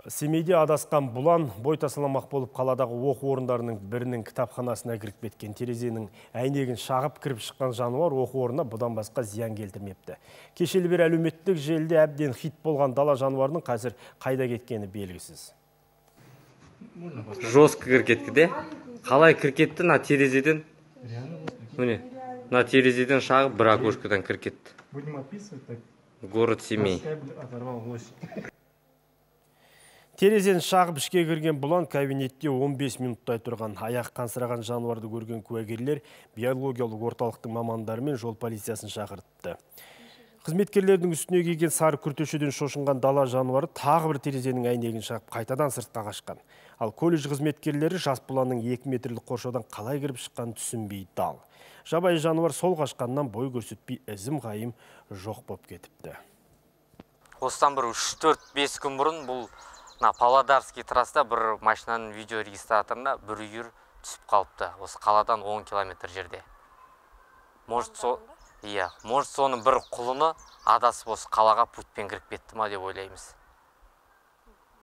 Семейде адасқан бұлан бой тасаламақ болып қаладағы оқу орындарының бірінің кітапханасына кіріп кеткен. Терезенің әйнегін шағып кіріп шыққан жануар оқу орнына бұдан басқа зиян келтірмепті. Кешелі бері әлеуметтік желіде әбден хит болған дала жануарының қазір қайда кеткені белгісіз. Жестко кіріп кетті де. Қалай кіріп кетті? На терезеден. Міне, на терезеден шағып бір окошкадан кіріп кетті. Будем описывать так. Город Семей. Оторвал лось. Терезен шағып ішке кірген бұлан кабинетте 15 минуттай тұрған. Аяқ қансыраған жануарды көрген куәгерлер биологиялық орталықтың мамандары мен жол полициясын шақыртты. Қызметкерлердің үстіне киген сары күртешеден шошынған дала жануары тағы бір терезенің әйнегін шағып қайтадан сыртқа қашқан. Ал колледж қызметкерлері жас бұланның 2 метрлік қоршаудан қалай кіріп шыққанын түсінбей дал. Жабайы жануар сол қашқаннан бой көрсетпей ізім қайым жоқ боп кетіпті. Осыдан бір 3-4-5 күн бұрын бұл Павлодарский траста бір машинаның видео регистраторына бір үйір түсіп қалыпты. Осы қаладан 10 километр жерде. Может соның бір құлыны адасып осы қалаға путпен кіріп кетті ма деп ойлаймыз.